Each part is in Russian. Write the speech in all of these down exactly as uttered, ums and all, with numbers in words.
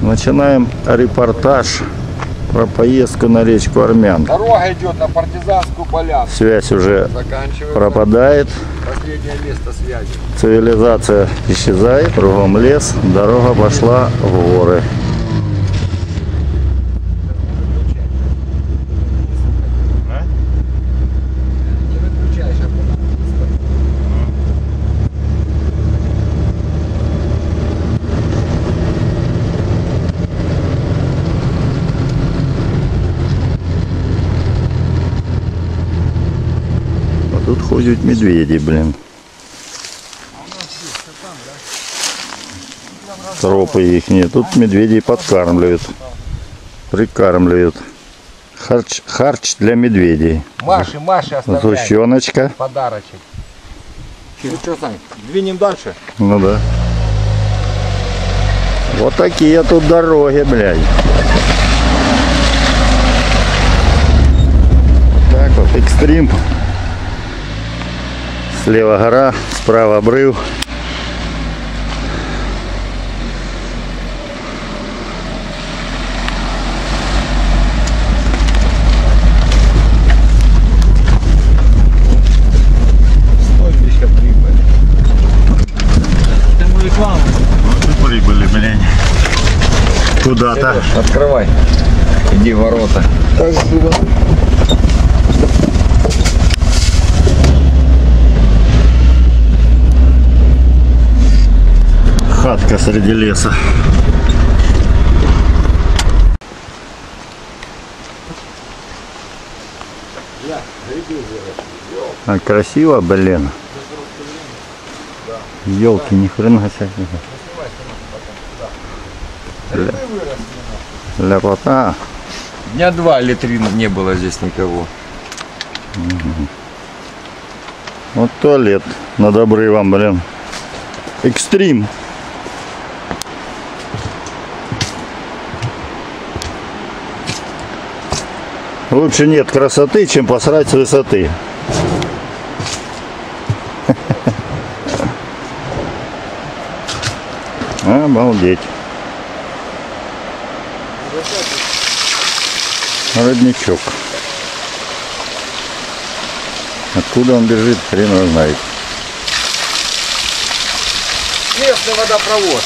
Начинаем репортаж про поездку на речку Армян. Дорога идет на партизанскую поляну. Связь уже пропадает. Последнее место связи. Цивилизация исчезает, кругом лес, дорога пошла в горы. Тут ходят медведи, блин. Тропы их нет. Тут медведей подкармливают. Прикармливают. Харч, харч для медведей. Маши, Маши оставляем. Сгущеночка. Подарочек. Ну что, Сань, двинем дальше? Ну да. Вот такие тут дороги, блядь. Так вот, экстрим. Слева гора, справа обрыв. Стойбище прибыли. Это мы рекламу. Вот и прибыли, блядь. Куда-то. Открывай. Иди в ворота. Спасибо. Хатка среди леса. А красиво, блин. Елки, ни хрена себе. Ля... Ляпота. Дня два литрин не было здесь никого. Угу. Вот туалет над обрывом, блин. Экстрим. Лучше нет красоты, чем посрать с высоты. Обалдеть. Родничок. Откуда он бежит, хрен его знает. Местный водопровод.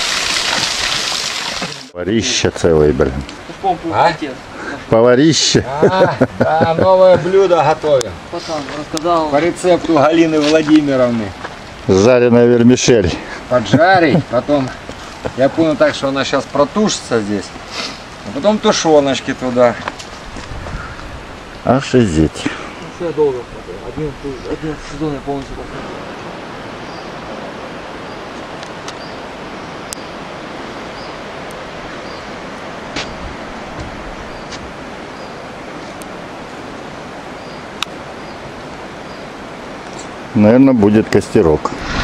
Поварище целый, блин. А? Поварище. А, да, новое блюдо готовим. Рассказал. По рецепту Галины Владимировны. Жареная вермишель. Поджарить, потом, я понял так, что она сейчас протушится здесь, а потом тушеночки туда. Ошизеть. Что я долго смотрел? Один, один сезон я полностью посмотрел. Наверное, будет костерок.